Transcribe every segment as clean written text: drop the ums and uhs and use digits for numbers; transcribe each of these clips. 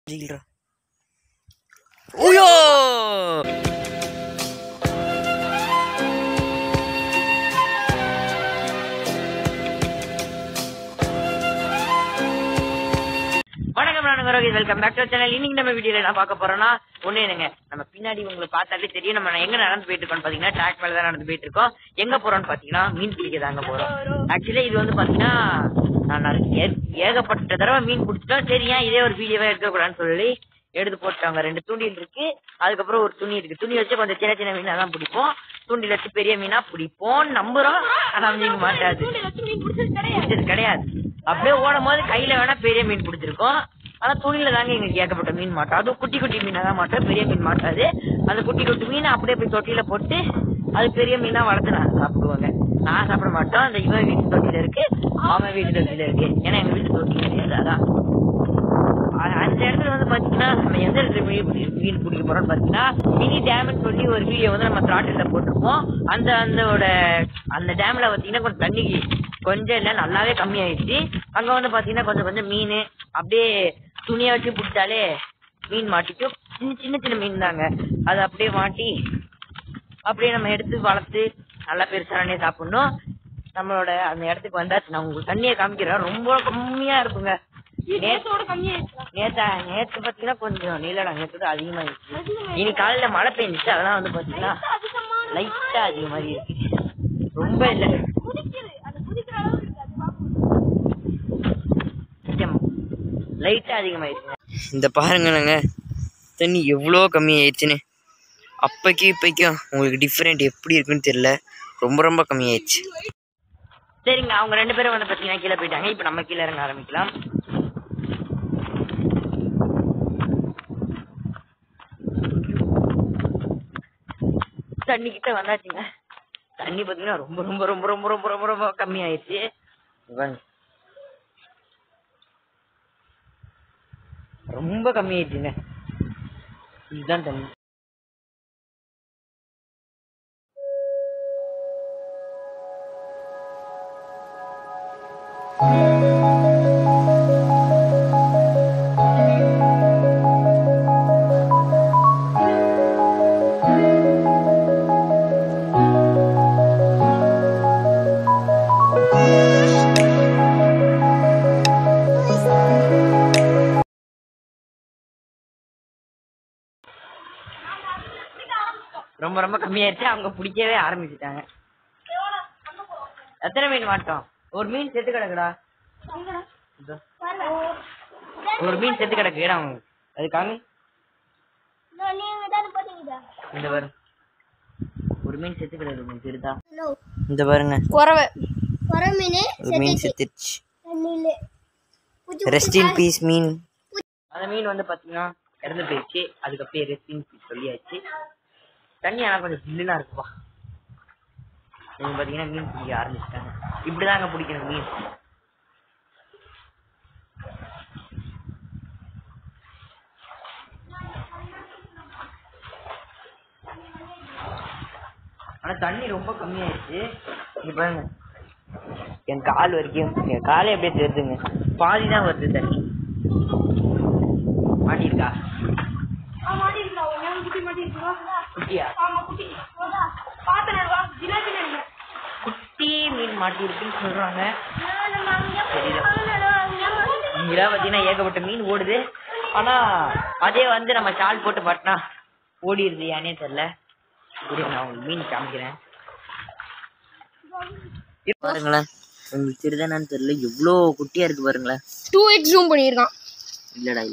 Gila. Uyo. வணக்கம் நானுங்க welcome back to channel. இன்னைக்கு நம்ம வீடியோல என்ன பார்க்க போறோம்னா ஒண்ணு என்னங்க, நம்ம பின்னாடி உங்களுக்கு பார்த்தாலே தெரியும் நம்ம எங்க நடந்து போயிட்டு இருக்கோம்னு பாத்தீங்கன்னா ட்ராக் மேல தான் நடந்து போயிட்டு இருக்கோம். எங்க போறோம்னு பாத்தீங்கன்னா மீன் பிடிக்க தாங்க போறோம். ஆக்சுவலி இது வந்து பாத்தீங்கன்னா நான் ஏகப்பட்ட தடவை மீன் பிடிச்சிட்டோம். சரி ஏன் இதே ஒரு வீடியோவா எடுக்கக்கூடாதுன்னு சொல்லி எடுத்து போட்டாங்க. 2 தூண்டில் இருக்கு, அதுக்கப்புறம் ஒரு துணி இருக்கு. துணி வச்சு கொஞ்சம் சின்ன சின்ன மீனா தான் பிடிப்போம், தூண்டில் வச்சு பெரிய மீனா பிடிப்போம் நம்புறோம். ஆனா மீன் மாட்டாது, கிடையாது. அப்படியே ஓடும் போது கையில வேணா பெரிய மீன் பிடிச்சிருக்கோம். ஆனா துணியில தாங்க எங்களுக்கு ஏகப்பட்ட மீன் மாட்டோம். அதுவும் குட்டி குட்டி மீனா தான் மாட்டோம், பெரிய மீன் மாட்டாது. அந்த குட்டி குட்டி மீனை அப்படியே போய் தொட்டியில போட்டு அது பெரிய மீனா வளர்த்து நான் சாப்பிடுவாங்க. நான் சாப்பிட மாட்டோம். அந்த இவன் வீட்டு தொட்டியில இருக்கு, அவன் வீட்டு தொட்டியில இருக்கு. ஏன்னா எங்க வீட்டு தொட்டி கிடையாது. அதான் அந்த இடத்துல வந்து பாத்தீங்கன்னா நம்ம எந்த இடத்துல மீன் பிடிக்க போறோம்னு பாத்தீங்கன்னா மினி டேம்னு சொல்லி ஒரு வீடியோ வந்து நம்ம த்ராட்டில்ல போட்டிருப்போம். அந்த டேம்ல பாத்தீங்கன்னா கொஞ்சம் தண்ணி கொஞ்சம் இல்ல நல்லாவே கம்மியாயிடுச்சு. அங்க வந்து பாத்தீங்கன்னா கொஞ்சம் கொஞ்சம் மீன் அப்படியே துணியை வச்சு பிடிச்சாலே மீன் மாட்டிக்கும். சின்ன சின்ன மீன் தாங்க, அது அப்படியே மாட்டி அப்படியே நம்ம எடுத்து வளர்த்து நல்லா பெருசானே சாப்பிடணும். நம்மளோட அந்த இடத்துக்கு வந்தாச்சு. நான் உங்களுக்கு தண்ணியை காமிக்கிறேன், ரொம்ப கம்மியா இருக்குங்க. நேத்து பாத்தீங்கன்னா கொஞ்சம் நீலடா, நேற்று அதிகமாயிடுச்சு. இனி காலையில மழை பெஞ்சிச்சு, அதெல்லாம் வந்து பாத்தீங்கன்னா லைட்டா அதிகமாகி இருக்கு, ரொம்ப இல்ல லைட்டா அதிகமாயிடுச்சு. இந்த பாருங்க தண்ணி எவ்வளோ கம்மி ஆயிடுச்சுன்னு. அப்பைக்கும் இப்பைக்கும் உங்களுக்கு டிஃப்ரெண்ட் எப்படி இருக்குன்னு தெரியல, ரொம்ப ரொம்ப கம்மி ஆயிடுச்சு. சரிங்க, அவங்க 2 பேரும் வந்து பாத்தீங்கன்னா கீழே போயிட்டாங்க. இப்ப நம்ம கீழே இறங்க ஆரம்பிக்கலாம். தண்ணி கிட்ட வந்தாச்சுங்க. தண்ணி பாத்தீங்கன்னா ரொம்ப ரொம்ப ரொம்ப ரொம்ப ரொம்ப ரொம்ப ரொம்ப கம்மி ஆயிடுச்சு. ரொம்ப கம்மி ஆயிடுச்சுங்க. இதுதான் தண்ணி. ரொம்ப ரொம்ப கம்மியாயிடுச்சு. அவங்க பிடிக்கவே ஆரம்பிச்சுட்டாங்க. எத்தனை மீன் மாட்டோம்? ஒரு மீன் செத்து கிடக்குடா, ஒரு மீன் செத்து கிடக்கு. இடம் அது காமி, இந்த பாரு ஒரு மீன் செத்து கிடக்கு தெரியுதா? இந்த பாருங்க மீன் செத்துச்சு. ரெஸ்ட் இன் பீஸ் மீன். அந்த மீன் வந்து பாத்தீங்கன்னா இறந்து போயிடுச்சு. அதுக்கப்புறம் ரெஸ்ட் இன் பீஸ் சொல்லியாச்சு. தண்ணி ஆனா கொஞ்சம் சில்லுனா இருக்குப்பா. நீங்க பாத்தீங்கன்னா மீன் பிடிக்க ஆரம்பிச்சிட்டாங்க. இப்படிதாங்க பிடிக்கணும் மீன். ஆனா தண்ணி ரொம்ப கம்மியாயிடுச்சு. இங்க பாருங்க, என் கால் வரைக்கும், என் காலே அப்படியே தெரியுதுங்க, பாதிதான் வருது தண்ணி. மாட்டிருக்கா? குட்டியா? குட்டி மீன் மாட்டி இருக்குன்னு சொல்றாங்க. இங்கெல்லாம் பாத்தீங்கன்னா ஏகப்பட்ட மீன் ஓடுது. ஆனா அதே வந்து நம்ம சால் போட்டு பாட்டினா ஓடிடுது, ஏன்னே தெரியல. நான் உங்களுக்கு மீன் காமிக்கிறேன் பாருங்களேன். உங்களுக்கு தெரியுதானு தெரியல, எவ்வளோ குட்டியா இருக்கு பாருங்களேன். 2x ஜூம் பண்ணிருக்கான். இல்லடா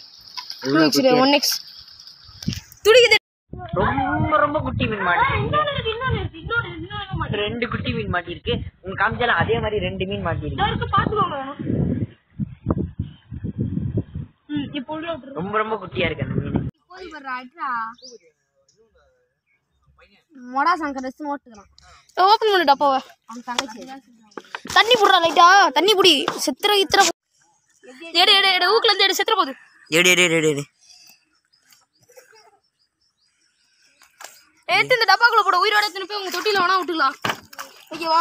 1x துடிக்குது. ரொம்ப ரொம்ப குட்டி மீன் மாட்டிருக்கு. 2 குட்டி மீன் மாட்டிருக்கு. உங்க காமிச்சாலும் அதே மாதிரி 2 மீன் மாட்டிருக்கு. ரொம்ப ரொம்ப குட்டியா இருக்கு அந்த மீன். ஓபன் பண்ணு டப்பாவை. தண்ணி புடுறா, லைட்டா தண்ணி புடி. செத்துற இத்தர எடு எடு எடு, ஊக்குல இருந்து எடு, செத்துற போகுது. எடு எடு எடு எடு. எடுத்து இந்த டப்பாக்குள்ள போட. உயிரோட எடுத்துன்னு போய் உங்க தொட்டில வேணா விட்டுக்கலாம். ஓகேவா?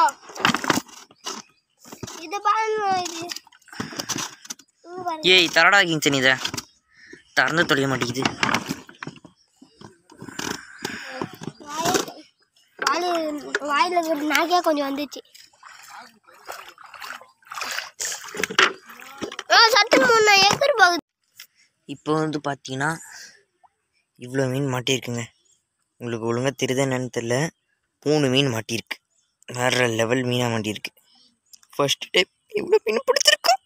இது பாருங்க, இது ஏய் தரடா கிங்சன். இத திறந்து தொலைய மாட்டேங்குது. வாயில நாக்கே கொஞ்சம் வந்துச்சு. சட்டு 3 ஏக்கர் போகுது. இப்போ வந்து பார்த்தீங்கன்னா இவ்வளோ மீன் மாட்டியிருக்குங்க. உங்களுக்கு ஒழுங்காக தெரியுதா என்னன்னு தெரியல. 3 மீன் மாட்டியிருக்கு. வேற லெவல் மீனாக மாட்டியிருக்கு. ஃபர்ஸ்ட் டைம் இவ்வளோ மீன் பிடிச்சிருக்கோம்.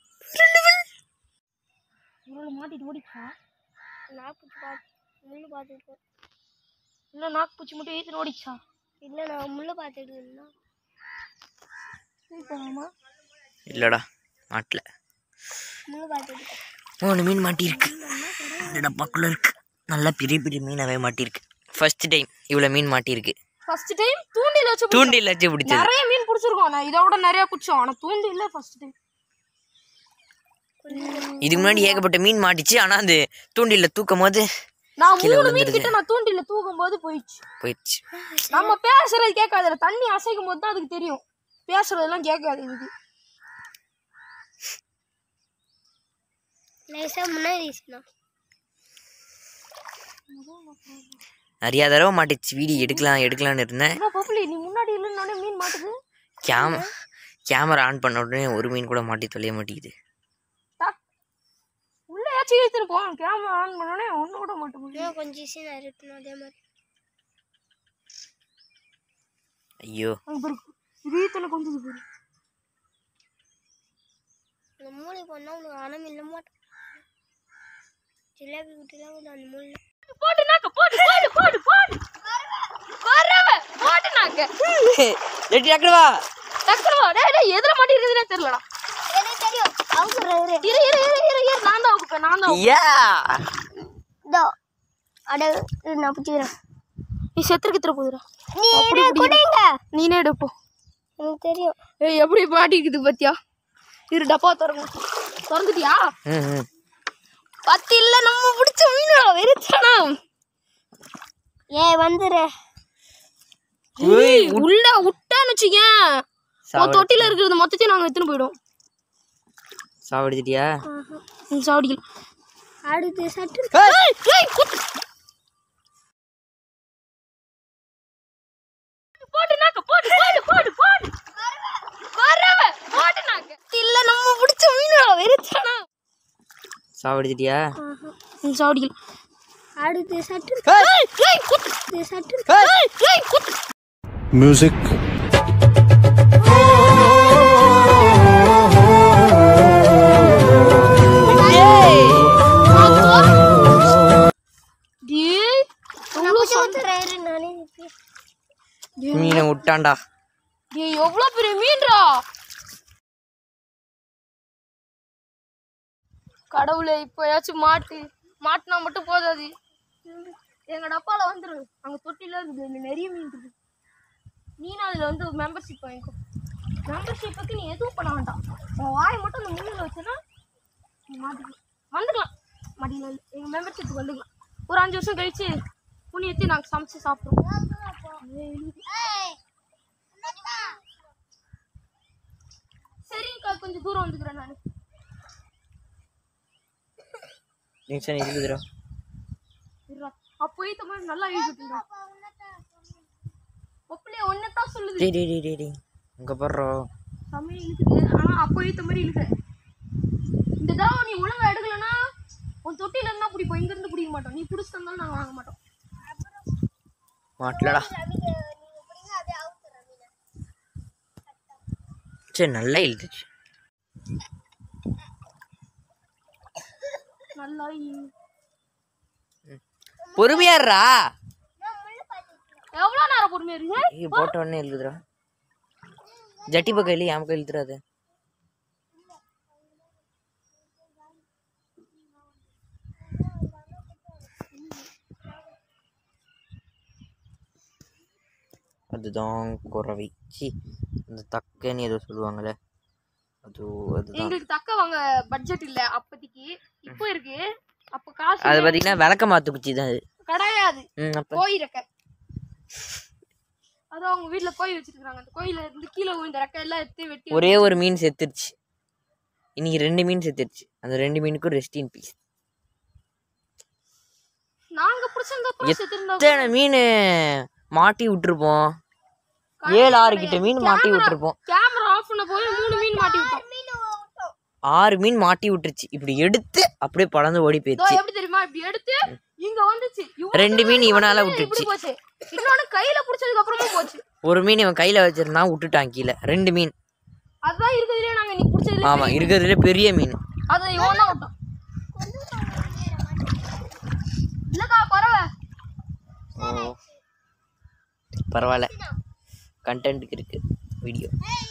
மாட்டிட்டு ஓடிச்சா நாக்கு முள்ளு பார்த்துட்டு இன்னும் நாக்கு பூச்சி மட்டும் ஏற்றி ஓடிச்சா இல்லை நான் முள்ளு பார்த்துட்டு இருந்தேன். இல்லைடா மாட்டல. முள்ளு பார்த்துட்டு 3 மீன் மாட்டியிருக்கு. இந்த டப்பாக்குள்ளே இருக்கு. நல்லா பெரிய பெரிய மீனாகவே மாட்டியிருக்கு. ஃபர்ஸ்ட் டைம் இவ்வளோ மீன் மாட்டியிருக்கு. ஃபர்ஸ்ட் டைம் தூண்டில வச்சு பிடிச்சது. நிறைய மீன் பிடிச்சிருக்கோம். நான் இதோட நிறைய பிடிச்சோம். ஆனால் தூண்டில ஃபர்ஸ்ட் டைம். இதுக்கு முன்னாடி ஏகப்பட்ட மீன் மாட்டிச்சு. ஆனால் அந்த தூண்டில தூக்கும் போது நான் 3 மீன் கிட்ட நான் தூண்டில தூக்கும் போது போயிடுச்சு. நம்ம பேசுறது கேட்காது. தண்ணி அசைக்கும் போது தான் அதுக்கு தெரியும். பேசுறதெல்லாம் கேட்காது. இதுக்கு நிறைய தடவை மாட்டிச்சு. வீடியோ எடுக்கலாம்னு இருந்தேன். நீ முன்னாடி இல்லைன்னு மீன் மாட்டுது. கேமரா ஆன் பண்ண உடனே ஒரு மீன் கூட மாட்டி தொலைய மாட்டேங்குது. உள்ள ஏச்சி எடுத்துருப்போம். கேமரா ஆன் பண்ணோடனே ஒன்று கூட மாட்டோம். கொஞ்சம் ஈஸியாக இருக்கணும். அதே மாதிரி ஐயோ வீட்டில் கொஞ்சம் மூளை பண்ணால் உனக்கு அணம் இல்லை மாட்டோம். ஜிலேபி விட்டுலாம் அந்த மூளை போட்டுனாக்க போட்டு போட்டுனாக்க எதுல மாட்டிருக்குதுன்னே தெரியலடா. தெரியும் நான் தான் வைப்பேன். நான் தான் நான் பிடிச்சிக்கிறேன். நீ செத்துருக்கு திர போதுடா. நீனே எடுப்போம். எனக்கு தெரியும். எப்படி மாட்டிக்குது பாத்தியா? இரு டப்பா திறந்துட்டியா? பத்தி இல்ல நம்ம பிடிச்ச மீன் வெறிச்சானா. வந்துரு உள்ள விட்டான்னு வச்சுக்க தொட்டில இருக்கிறது மொத்தத்தையும் நாங்க எடுத்துன்னு போயிடும். சாவடிச்சிட்டியா? சாவடிக்கல. அடுத்து சட்டு போட்டுனாக்க போட்டு இல்ல நம்ம பிடிச்ச மீன் வெறிச்சானா. சாவடிச்சிட்டியா? சாவடிக்கல. அடுத்து சட்டு மியூசிக் மீனை விட்டான்டா. எவ்வளவு பெரிய மீன்டா. கடவுளே இப்பயாச்சும் மாட்டினா மட்டும் போதாது. எங்க டப்பால வந்துரு. அங்க தொட்டில இருக்குது நிறைய மீன் இருக்கு. நீனும் அதுல வந்து மெம்பர்ஷிப் வாங்கிக்கோ. மெம்பர்ஷிப் பத்தி நீ எதுவும் பண்ண வேண்டாம். உன் வாய் மட்டும் அந்த முள்ளில் வச்சுன்னா நீ மாட்டிக்கலாம். வந்துக்கலாம் மடியில் எங்க மெம்பர்ஷிப்புக்கு வந்துக்கலாம். ஒரு 5 வருஷம் கழிச்சு புண்ணியத்தை நாங்கள் சமைச்சு சாப்பிடுவோம். சரிங்கக்கா கொஞ்சம் தூரம் வந்துக்கிறேன் நான். அப்போ இந்த மாதிரி நல்லா எழுதிட்டு ஒப்பிலே ஒன்னதான் சொல்லுது. அங்க போறோம் சமையல் இருக்குது. ஆனா அப்போ இந்த மாதிரி இருக்கு. இந்த தடவை நீ ஒழுங்கா எடுக்கலன்னா உன் தொட்டில இருந்தா பிடிப்போம். இங்க இருந்து பிடிக்க மாட்டோம். நீ பிடிச்சு தந்தாலும் நாங்க வாங்க மாட்டோம். மாட்டலடா. சரி நல்லா இழுத்துச்சு. நல்லா பொறுமையாடுறா. எவ்வளவு நேரம் பொறுமையா இருக்கு? போட்ட உடனே எழுதுறா. ஜட்டி பக்கம் இல்லை என் பக்கம் இழுத்துறாது. அதுதான் குறவை. அந்த தக்கன்னு ஏதோ சொல்லுவாங்களே அதுதான். எங்களுக்கு தக்க வாங்க பட்ஜெட் இல்ல அப்போதைக்கு. இப்போ இருக்கு. அப்போ காசு அது பாத்தீங்கன்னா விளக்க மாத்து குச்சி தான் கிடையாது. கோழி ரெக்கை. அது அவங்க வீட்டுல கோழி வச்சிருக்காங்க. அந்த கோயில இருந்து கீழே இந்த ரெக்கை எல்லாம் எடுத்து வெட்டி ஒரே ஒரு மீன் செத்துருச்சு. இன்னைக்கு 2 மீன் செத்துருச்சு. அந்த 2 மீனுக்கும் ரெஸ்ட் இன் பீஸ். நாங்க புடிச்சிருந்தா செத்துறோம். எத்தனை மீன் மாட்டி விட்டுருப்போம். 7-6 கிட்ட மீன் மாட்டி விட்டுருப்போம். கேமரா ஆஃப் பண்ண போய் 3 மீன் மாட்டி விட்டோம். 6 மீன் மாட்டி விட்டுருச்சு. இப்படி எடுத்து அப்படியே பறந்து ஓடி போயிடுச்சு. எப்படி தெரியுமா? இப்படி எடுத்து இங்க வந்துச்சு. 2 மீன் இவனால விட்டுருச்சு. இன்னொன்னு கையில புடிச்சதுக்கு அப்புறமா போச்சு. ஒரு மீன் இவன் கையில வச்சிருந்தான், விட்டுட்டான் கீழே. 2 மீன். அதான் இருக்குதுலயே நாங்க இன்னைக்கு புடிச்சது. ஆமா, இருக்கிறதுல பெரிய மீன். அத இவனா விட்டான். இல்லக்கா பரவாயில்ல. பரவாயில்ல, கண்டென்ட்டுக்கு இருக்கு வீடியோ.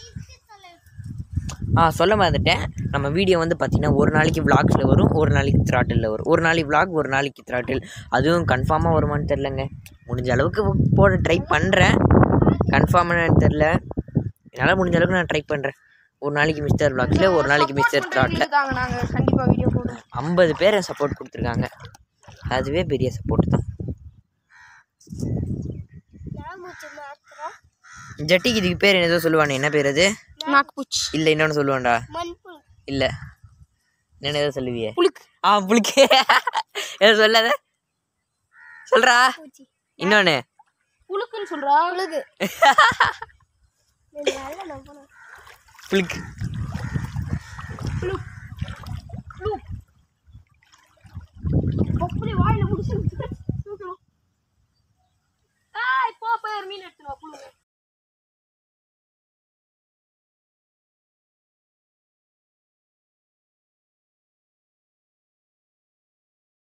சொல்ல மறந்துட்டேன். நம்ம வீடியோ வந்து பார்த்தீங்கன்னா ஒரு நாளைக்கு விளாக்ஸில் வரும், ஒரு நாளைக்கு த்ராட்டிலில் வரும். ஒரு நாளைக்கு விளாக், ஒரு நாளைக்கு த்ராட்டில். அதுவும் கன்ஃபார்மாக வருமானு தெரிலங்க. முடிஞ்ச அளவுக்கு போட ட்ரை பண்ணுறேன். கன்ஃபார்மாக தெரில. என்னால் முடிஞ்ச அளவுக்கு நான் ட்ரை பண்ணுறேன். ஒரு நாளைக்கு மிஸ்டர் விளாக்ஸில், ஒரு நாளைக்கு மிஸ்டர் த்ராட்டில். 50 பேர் சப்போர்ட் கொடுத்துருக்காங்க. அதுவே பெரிய சப்போர்ட் தான். ஜட்டிக்கு இதுக்கு பேர் ஏதோ சொல்லுவானே, என்ன பேர் அது? நாக்பூச்சி. இல்லை, இன்னொன்று சொல்லுவான்டா. இல்லை, என்ன ஏதோ சொல்லுவியே? புளுக்கு. புளுக்கு. ஏதோ சொல்லாத, சொல்றா. இன்னொன்னு புளுக்குன்னு சொல்றா. புளுக்கு. புளுக்கு. வாயில முடிச்சு